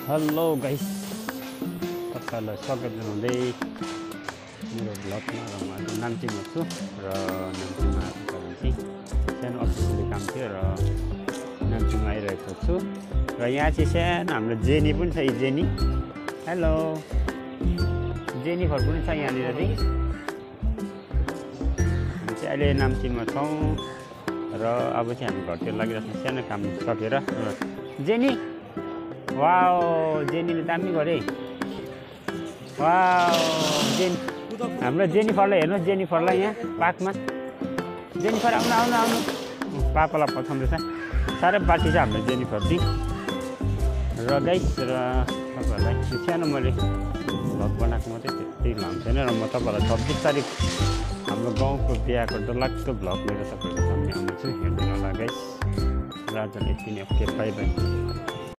Hello guys, तपाईँहरूलाई स्वागत जनाउँदै मेरो भ्लगमा र म आज नाम्चीमा छु र नाम्चीमा आएको चाहिँ सानो अफिसियली काम थियो र नाम्चीमा आइरहेको छु र यहाँ चाहिँ सानो हाम्रो जेनी पनि छ। जेनी, हेलो जेनिफर पनि छ यहाँनिर चाहिँ। हामी चाहिँ अहिले नाम्चीमा छौँ र अब चाहिँ हामी घरतिर लागिरहेको छौँ सानो काम सकेर। जेनी, वाओ जेनीले दामी गरे। वाओ हाम्रो जेनिफरलाई हेर्नुहोस्, जेनिफरलाई यहाँ पार्कमा। जेनिफर आउनु आउनु आउनु, पापालाई पठाउँदैछ। साह्रै पार्टी छ हाम्रो जेनिफर चाहिँ। र गाइस, र तपाईँहरूलाई त्यो सानो मैले भ्लग बनाएको मात्रै त्यति लामो छैन र म तपाईँहरूलाई 26 तारिक हाम्रो गाउँको बिहाको डरलाग्दो भ्लग लिएर तपाईँहरूको सामने आउनेछु। हेरिदिनु होला गाइस। र आजलाई यति नै, ओके बाई बाई।